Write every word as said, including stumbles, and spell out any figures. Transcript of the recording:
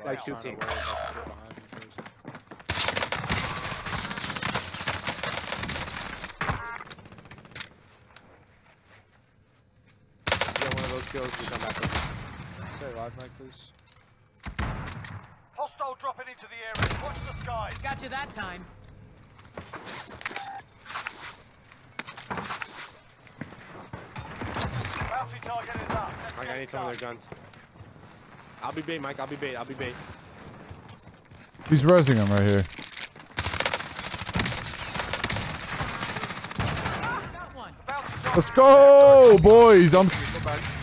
like two teams. Get one of those kills, we come back. Stay alive, Mike, please. Hostile dropping into the area. Watch the skies. Got you that time. Bounty target is up. Mike, I need some of their guns. I'll be bait, Mike. I'll be bait. I'll be bait. He's resing him right here. Let's go, boys. I'm.